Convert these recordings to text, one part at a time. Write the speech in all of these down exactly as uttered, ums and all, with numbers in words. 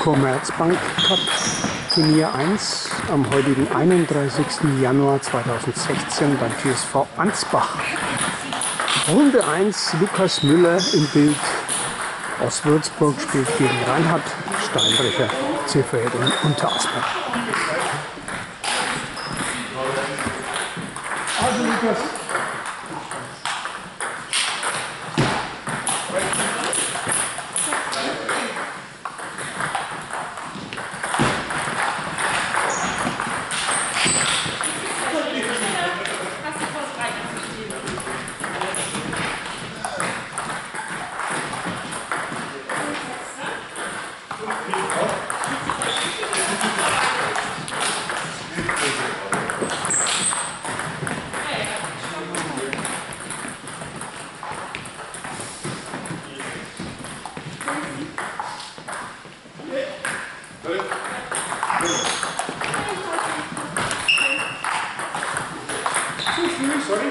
Commerzbank Cup Turnier eins am heutigen einunddreißigsten Januar zweitausendsechzehn beim T S V Ansbach. Runde eins, Lukas Müller im Bild aus Würzburg spielt gegen Reinhard Steinbrecher, Zifferhead in Unterasbach. Also Lukas. Sorry.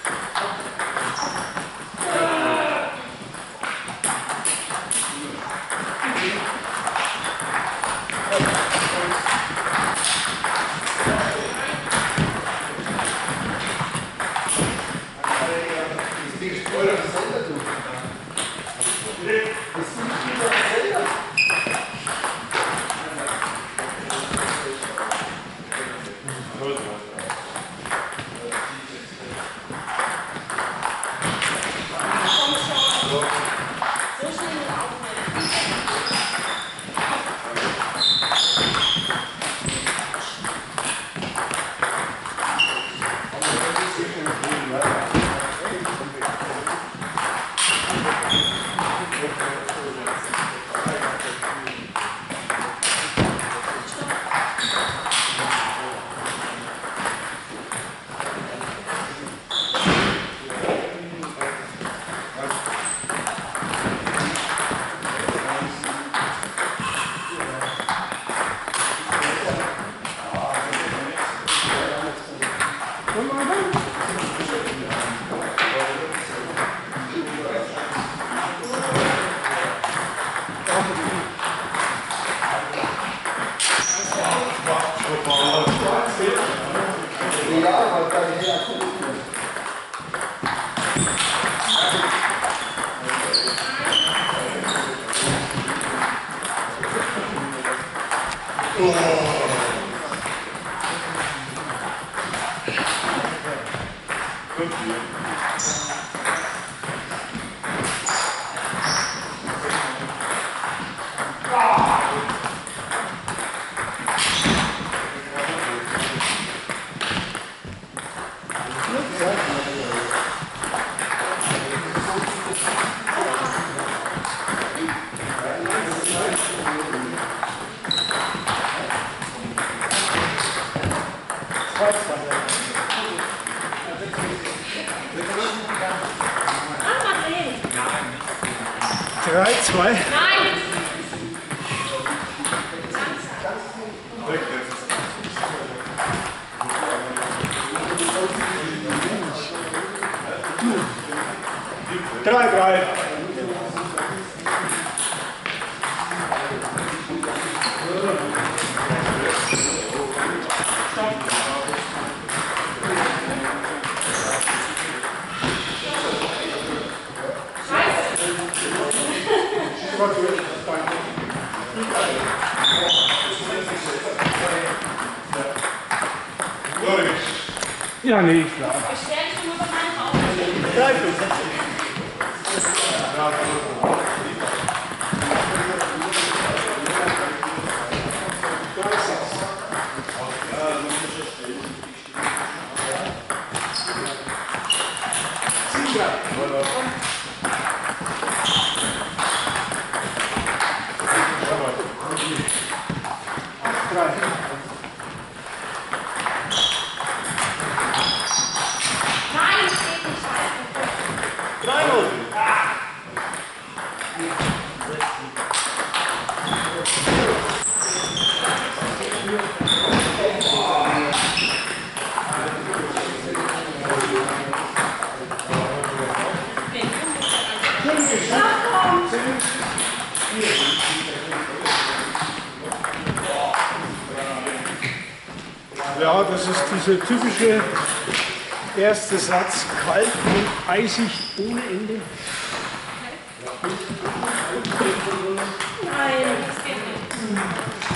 drei, zwei. Nein! drei, drei. Ja, nee, klar. Ich stelle dich nur bei meinem Auto. Ja, das ist dieser typische erste Satz, kalt und eisig ohne Ende. Nein, das geht nicht.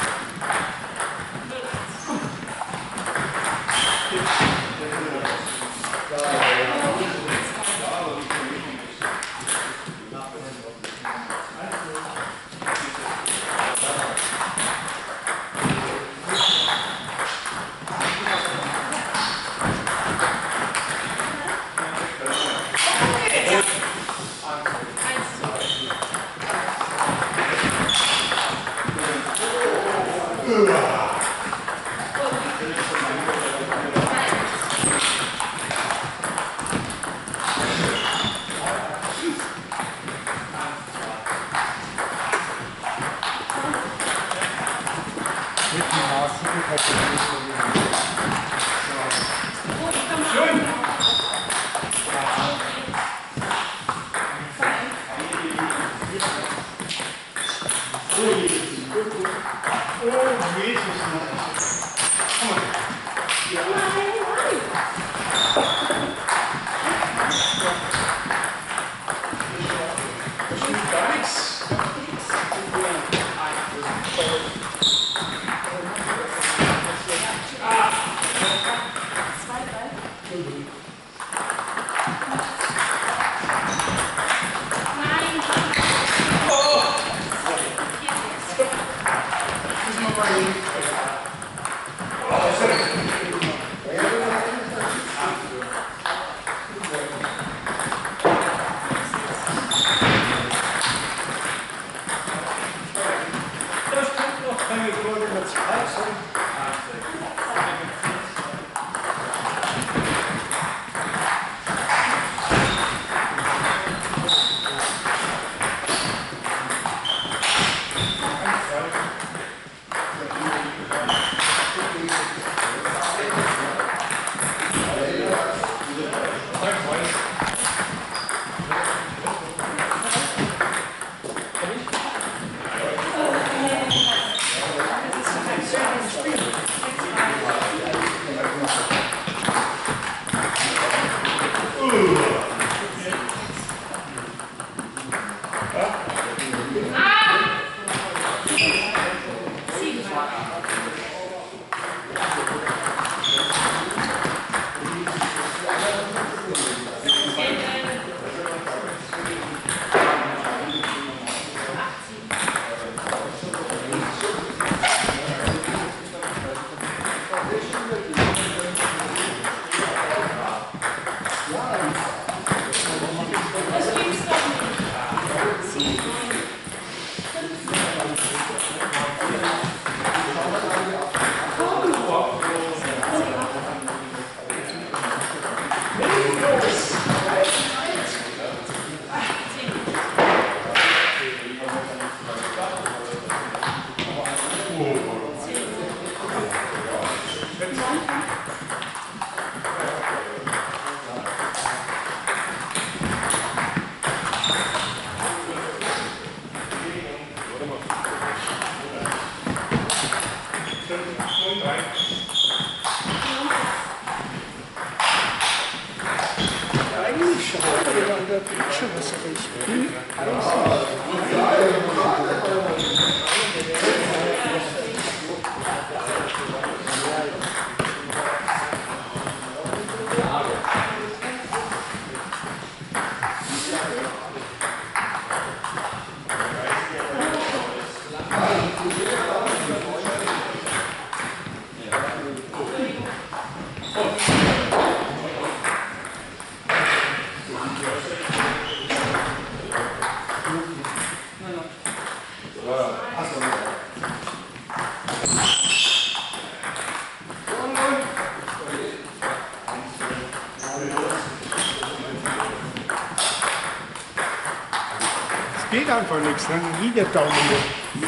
Geht einfach nichts, dann liegt der Daumen hier.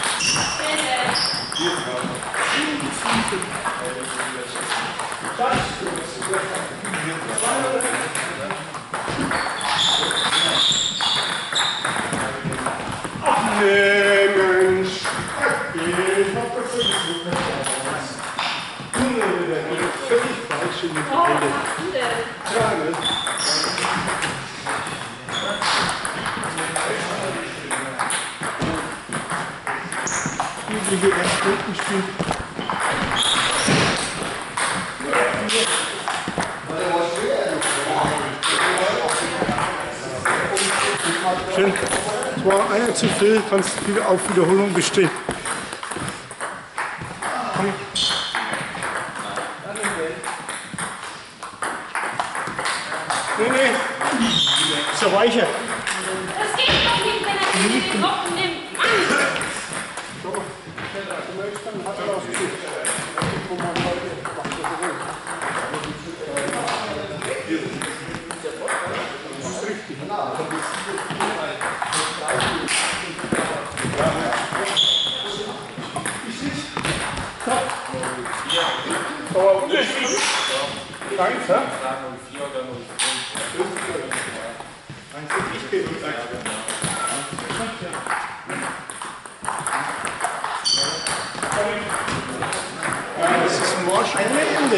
Das Übrige Erststunden spielen. Schön. Es war einer zu viel, kannst du auf Wiederholung bestehen. Komm. Nee, nee. So weicher. Das geht doch nicht, wenn er nicht den Kopf nimmt. Aber Unterschied. Eins, ja? Ich gehe nicht eins. Ja, das ist ein Marsch ohne Ende.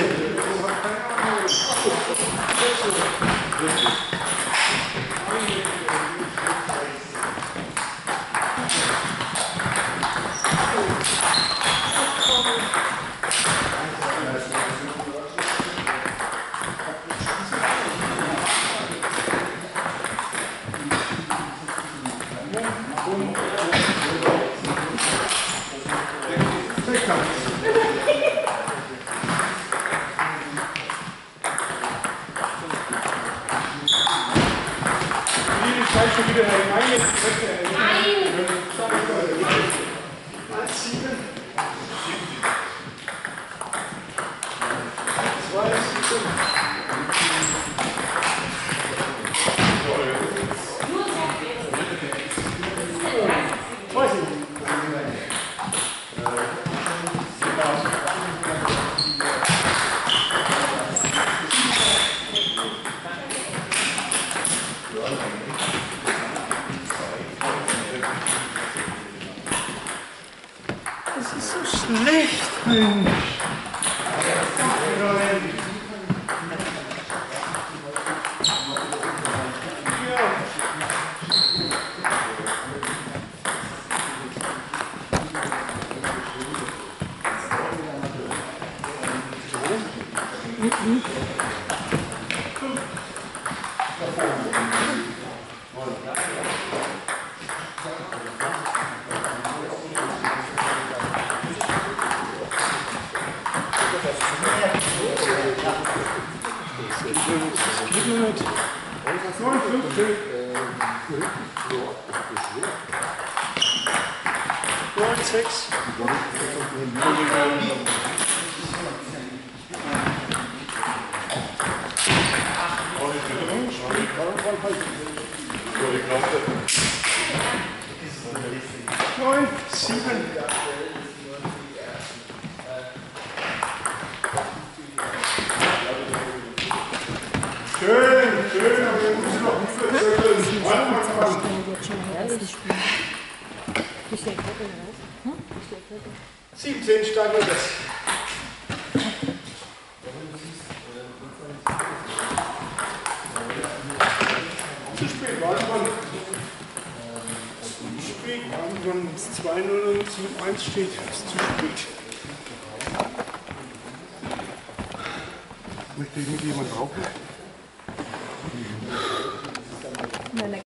Schon wieder rein. Nein! Das ist so schlecht, Mensch. neun, sechs. neun, sieben. Schön, schön, aber wir müssen noch nicht verzögern. siebzehn stark wird das. Zu spät, warte mal. Zu spät, wenn es zwei null und sieben eins steht, ist zu spät. Möchte ich mit jemand rauchen?